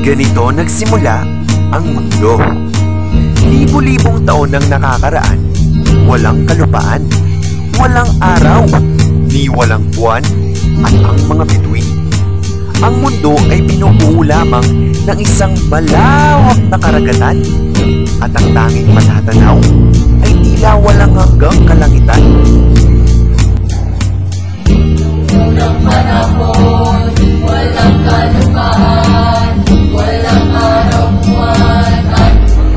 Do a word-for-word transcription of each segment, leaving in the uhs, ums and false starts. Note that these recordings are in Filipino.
Ganito nagsimula ang mundo. Libo-libong taon nang nakakaraan, walang kalupaan, walang araw, ni walang buwan, at ang mga bituin. Ang mundo ay binubuo lamang ng isang malawak na karagatan, at ang tanging matatanaw ay tila walang hanggang kalangitan. Unang panahon, walang kalupaan, walang araw, buwan, at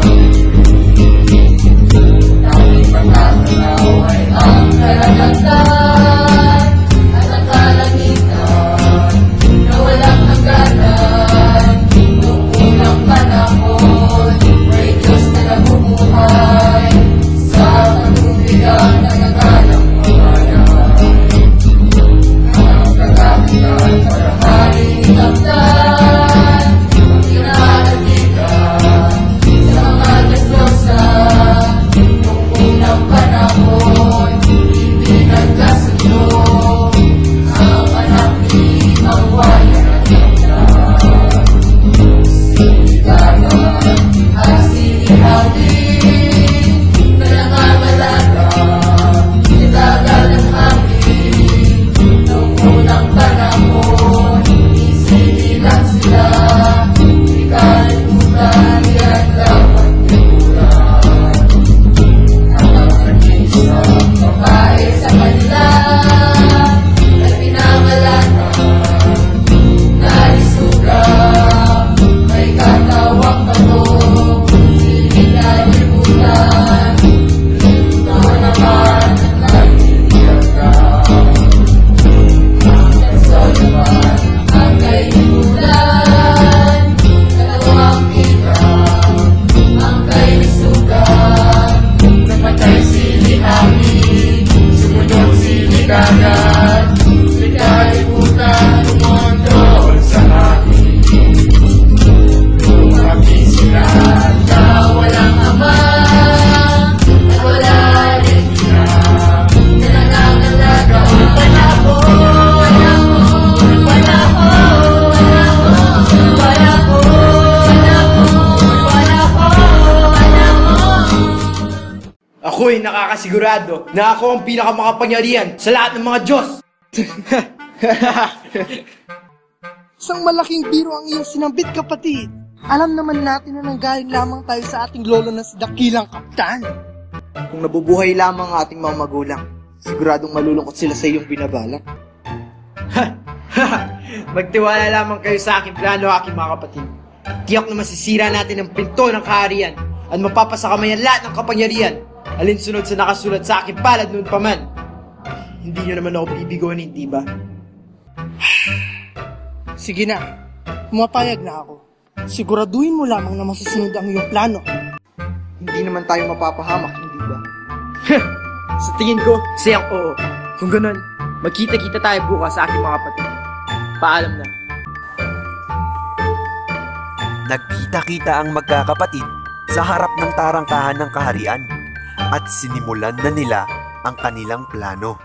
tanging matatanaw ay ang karagatan at ang kalangitan na walang hangganan. Noong unang panahon, may Diyos na nabubuhay sa katubigan na nagalang pangalan. Ang kagabigan para malinagdan, ang kinaalatigan sa mga Diyos-Diyosan. Noong unang panahon, hindi nagkasundo ang anak ni Mawayan at Yangyan. Sinigagan at sinihagin na nangangalaga, sinagal ang hangin. Noong unang panahon, isinilang sila, di kalimutan yan dapat tuguran. Ang mga isang babae sa kanila ay pinangalanan na isugang may katawang bato, hindi kalimutan. Ito naman ang nagtitiyagan. Hanggang sa naman ang kaibulan, dalawang kita ang kaisugan. Napatay silihangin, sumunod siligagan, di kalimutan umondol sa akin. Tumaki sila na walang ama, at wala rin ina, na nangangalaga. Panahon, panahon, panahon, panahon, panahon, panahon, panahon. Ako'y nakakasigurado na ako ang pinakamakapangyarihan sa lahat ng mga Diyos! Isang malaking biro ang iyong sinambit, kapatid. Alam naman natin na nanggaling lamang tayo sa ating lolo na si Dakilang Kaptan. Kung nabubuhay lamang ang ating mga magulang, siguradong malulungkot sila sa iyong binabalak. Magtiwala lamang kayo sa aking plano, aking mga kapatid. Tiyak na masisira natin ang pinto ng kaharian at mapapasakamayan lahat ng kapangyarihan, alinsunod sa nakasulat sa aking palad noon pa man. Hindi nyo naman ako bibigonin, di ba? Sige na, pumapayag na ako. Siguraduhin mo lamang na masusunod ang iyong plano. Hindi naman tayo mapapahamak, hindi ba? Sa tingin ko, sayang oo. Kung ganun, magkita-kita tayo bukas sa aking mga kapatid. Paalam na. Nagkita-kita ang magkakapatid sa harap ng tarangkahan ng kaharian at sinimulan na nila ang kanilang plano.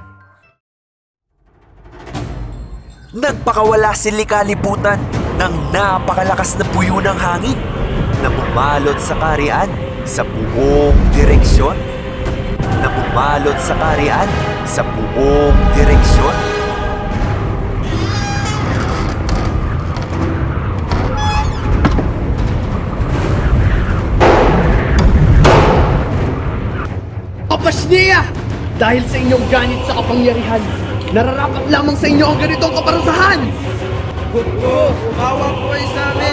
Nagpakawala si likalibutan ng napakalakas na puyo ng hangin na bumalot sa kaharian sa buong direksyon. Na bumalot sa kaharian sa buong direksyon. Kapasniya! Dahil sa inyong ganit sa kapangyarihan, nararapat lamang sa inyo ang ganitong kaparasahan! Oo, umawa po kayo sa amin!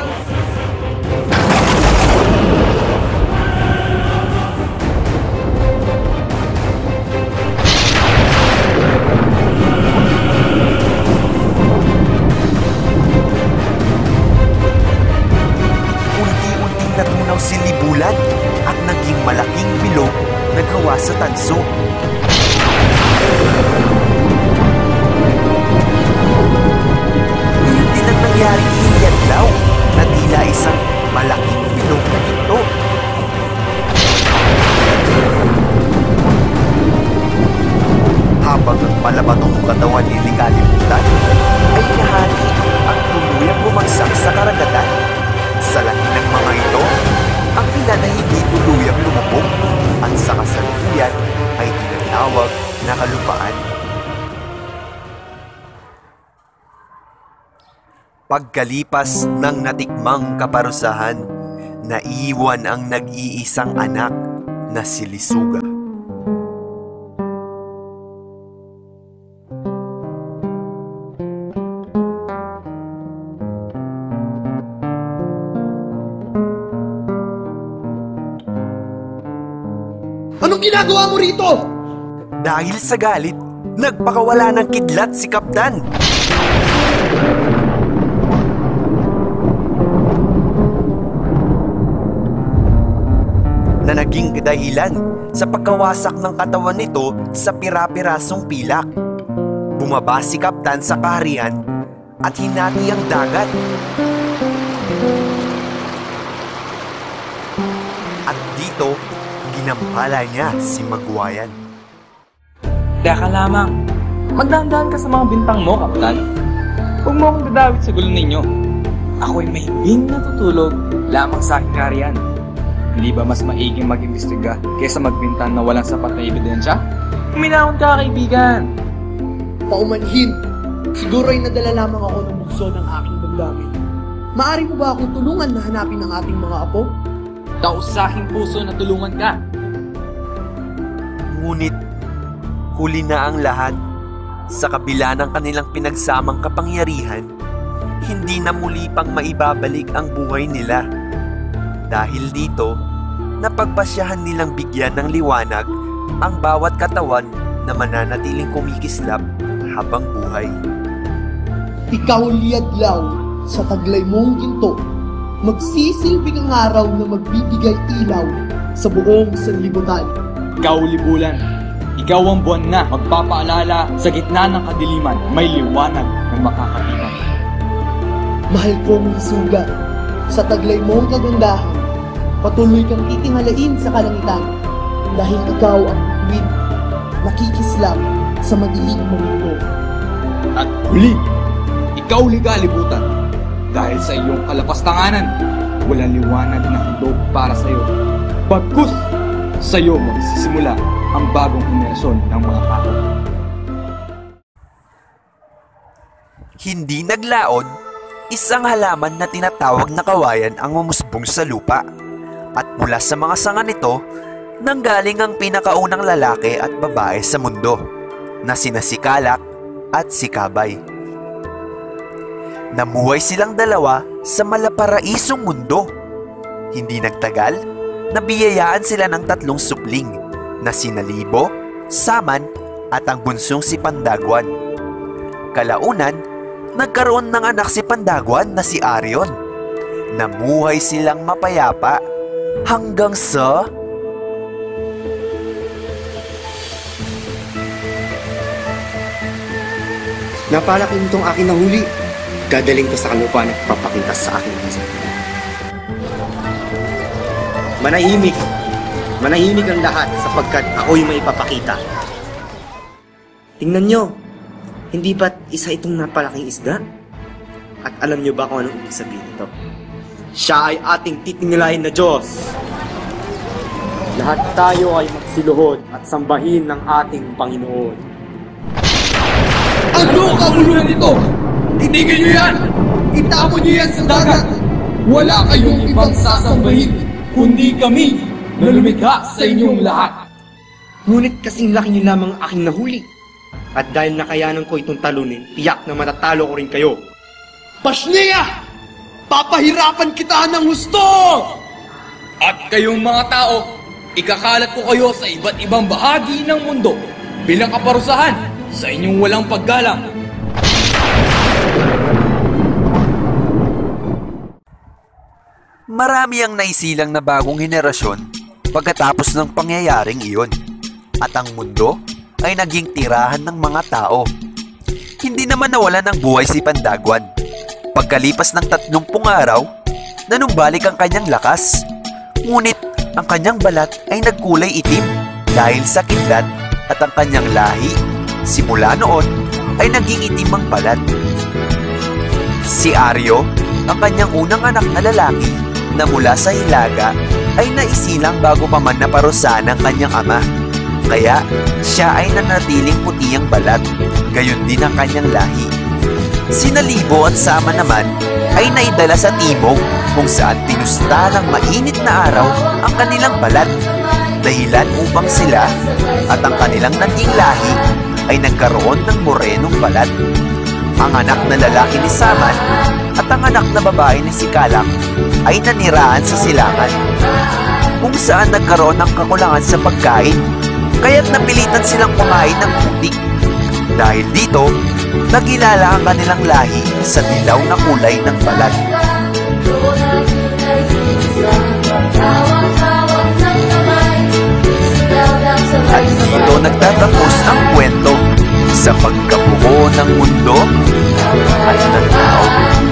Unti-unting natunaw si Libulan at naging malaking bilog na gawa sa tanso. Ngayon din ang nangyaring hiniyadlaw na tila isang malaking bilog na ginto. Habang ang malabatong katawan ni Likalimutan ay nahani ang tuluyang bumagsak sa karagatan Pagkalipas ng natikmang kaparusahan, naiwan ang nag-iisang anak na si Lisuga. Anong ginagawa mo rito? Dahil sa galit, nagpakawala ng kidlat si Kaptan. Na naging dahilan sa pagkawasak ng katawan nito sa pira-pirasong pilak. Bumaba si Kaptan sa kaharian at hinati ang dagat. At dito, ginampala niya si Magwayan. Teka lamang, magdahan-dahan ka sa mga bintang mo, Kaptan. Huwag mo akong dadawit sa gulo ninyo. Ako'y mahimbing natutulog lamang sa aking kaharian. Hindi ba mas maiging mag-imbestiga kaysa magbintan na walang sapat na ebidensya? Uminahon ka, kaibigan! Paumanhin. Siguro ay nadala lamang ako ng bukso ng aking damdamin. Maari mo ba akong tulungan na hanapin ang ating mga apo? Tausahing puso na tulungan ka. Ngunit, huli na ang lahat. Sa kabila ng kanilang pinagsamang kapangyarihan, hindi na muli pang maibabalik ang buhay nila. Dahil dito, napagpasyahan nilang bigyan ng liwanag ang bawat katawan na mananatiling kumikislap habang buhay. Ikaw liadlaw sa taglay mong ginto, magsisilbing ang araw na magbibigay ilaw sa buong sanlibutan. Ikaw, libulan. Ikaw ang buwan na magpapaalala sa gitna ng kadiliman, may liwanag ng makakatipan. Mahal kong Lisuga, sa taglay mong kagandahan, patuloy kang titingalain sa kalangitan dahil ikaw ang bituin, nakikislap sa madilim mong mundo. At huli, ikaw liga-libutan. Dahil sa iyong kalapastanganan, walang liwanag na handog para sa iyo. Bagkus, sa iyo magsisimula ang bagong henerasyon ng mga tao. Hindi naglaon, isang halaman na tinatawag na kawayan ang umusbong sa lupa. At mula sa mga sanga nito, nanggaling ang pinakaunang lalaki at babae sa mundo, na sina si Kalak at si Kabay. Namuhay silang dalawa sa malaparaisong mundo. Hindi nagtagal, nabiyayaan sila ng tatlong supling na sina Libo, Saman at ang bunsong si Pandagwan. Kalaunan, nagkaroon ng anak si Pandagwan na si Arion. Namuhay silang mapayapa hanggang sa... Napalaki nitong aking nahuli. Gagaling ko sa kalupaan at papakita sa aking isa. Manahimik. Manahimik ang lahat sapagkat ako'y may ipapakita. Tingnan nyo. Hindi ba't isa itong napalaking isda? At alam nyo ba kung anong ibig sabihin ito? Siya ay ating titingalain na Diyos. Lahat tayo ay magsiluhod at sambahin ng ating Panginoon. Ano kabuluhan ito? Itigil niyo yan! Itapon niyo yan sa dagat! Wala kayong ibang sasambahin, kundi kami na lumikha sa inyong lahat. Ngunit kasing laki niyo lamang aking nahuli. At dahil nakayanan ko itong talunin, tiyak na matatalo ko rin kayo. Pasniya! Papahirapan kita ng husto! At kayong mga tao, ikakalat ko kayo sa iba't ibang bahagi ng mundo bilang kaparusahan sa inyong walang paggalang. Marami ang naisilang na bagong henerasyon pagkatapos ng pangyayaring iyon. At ang mundo ay naging tirahan ng mga tao. Hindi naman nawala ng buhay si Pandagwan. Pagkalipas ng tatlumpung araw, nanumbalik ang kanyang lakas. Ngunit ang kanyang balat ay nagkulay itim dahil sa kidlat at ang kanyang lahi, simula noon, ay naging itim ang balat. Si Aryo, ang kanyang unang anak na lalaki na mula sa hilaga, ay naisilang bago pa man naparusahan ng kanyang ama. Kaya siya ay nanatiling puti ang balat, gayon din ang kanyang lahi. Sina Libo at Sama naman ay naidala sa Timog kung saan tinusta ng mainit na araw ang kanilang balat. Dahilan upang sila at ang kanilang naging lahi ay nagkaroon ng morenong balat. Ang anak na lalaki ni Saman at ang anak na babae ni Sikalak ay naniraan sa silangan, kung saan nagkaroon ng kakulangan sa pagkain, kaya't napilitan silang kumain ng putik. Dahil dito, nagilala ang kanilang lahi sa dilaw na kulay ng balat. At dito nagtatapos ang kwento sa pagkabuo ng mundo at ng tao.